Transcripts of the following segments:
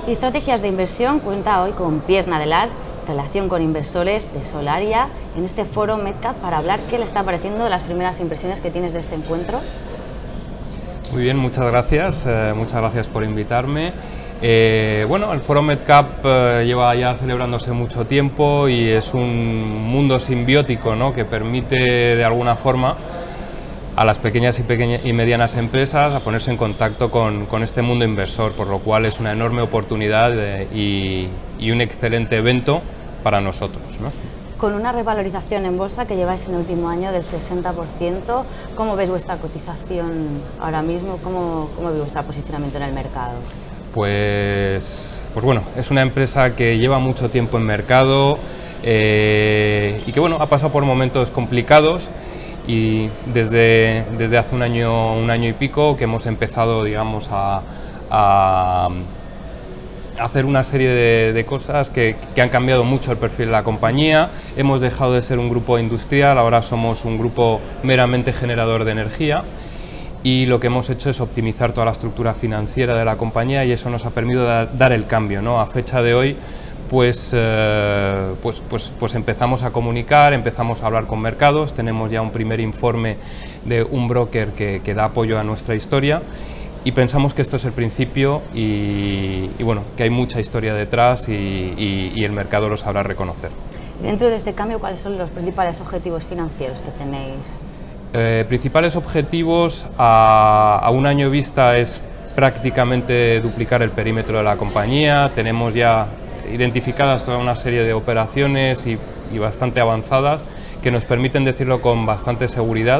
Y Estrategias de Inversión cuenta hoy con Pierre Nadelar, relación con inversores de Solaria, en este foro MedCap para hablar qué le está pareciendo de las primeras impresiones que tienes de este encuentro. Muy bien, muchas gracias por invitarme. Bueno, el foro MedCap lleva ya celebrándose mucho tiempo y es un mundo simbiótico, ¿no?, que permite de alguna forma a las pequeñas y medianas empresas a ponerse en contacto con este mundo inversor, por lo cual es una enorme oportunidad y un excelente evento para nosotros, ¿no? Con una revalorización en bolsa que lleváis en el último año del 60%, ¿cómo ves vuestra cotización ahora mismo? ¿Cómo ves vuestro posicionamiento en el mercado? Pues bueno, es una empresa que lleva mucho tiempo en mercado y que bueno, ha pasado por momentos complicados, y desde hace un año y pico que hemos empezado, digamos, a hacer una serie de cosas que han cambiado mucho el perfil de la compañía. Hemos dejado de ser un grupo industrial, ahora somos un grupo meramente generador de energía, y lo que hemos hecho es optimizar toda la estructura financiera de la compañía, y eso nos ha permitido dar el cambio, ¿no? A fecha de hoy pues empezamos a comunicar, empezamos a hablar con mercados, tenemos ya un primer informe de un broker que da apoyo a nuestra historia, y pensamos que esto es el principio y bueno, que hay mucha historia detrás y el mercado lo sabrá reconocer. Dentro de este cambio, ¿cuáles son los principales objetivos financieros que tenéis? Principales objetivos a un año vista es prácticamente duplicar el perímetro de la compañía. Tenemos ya identificadas toda una serie de operaciones y bastante avanzadas que nos permiten decirlo con bastante seguridad,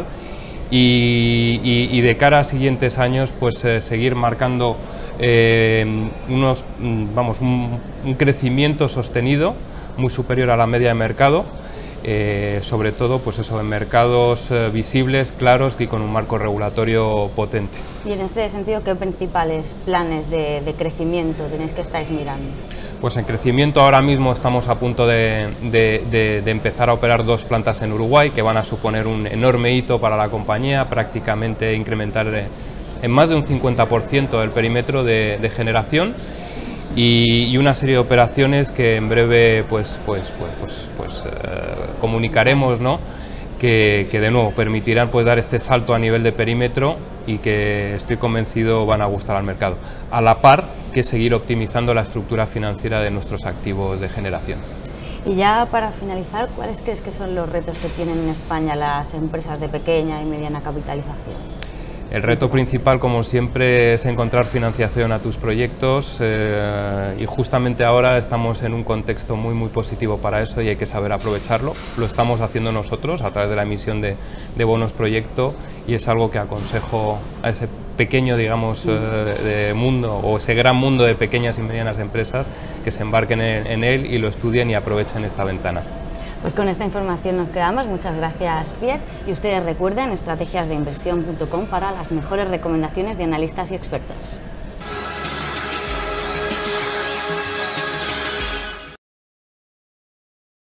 y de cara a siguientes años pues seguir marcando un crecimiento sostenido muy superior a la media de mercado, sobre todo pues eso, en mercados visibles, claros y con un marco regulatorio potente. Y en este sentido, ¿qué principales planes de crecimiento tenéis que estáis mirando? Pues en crecimiento ahora mismo estamos a punto de empezar a operar 2 plantas en Uruguay que van a suponer un enorme hito para la compañía, prácticamente incrementar en más de un 50% el perímetro de generación, y una serie de operaciones que en breve comunicaremos, ¿no?, que de nuevo permitirán pues dar este salto a nivel de perímetro y que estoy convencido van a gustar al mercado, a la par que seguir optimizando la estructura financiera de nuestros activos de generación. Y ya para finalizar, ¿cuáles crees que son los retos que tienen en España las empresas de pequeña y mediana capitalización? El reto principal, como siempre, es encontrar financiación a tus proyectos, y justamente ahora estamos en un contexto muy positivo para eso y hay que saber aprovecharlo. Lo estamos haciendo nosotros a través de la emisión de bonos proyecto, y es algo que aconsejo a ese pequeño, digamos, de mundo, o ese gran mundo de pequeñas y medianas empresas, que se embarquen en él y lo estudien y aprovechen esta ventana. Pues con esta información nos quedamos. Muchas gracias, Pierre, y ustedes recuerden estrategiasdeinversión.com para las mejores recomendaciones de analistas y expertos.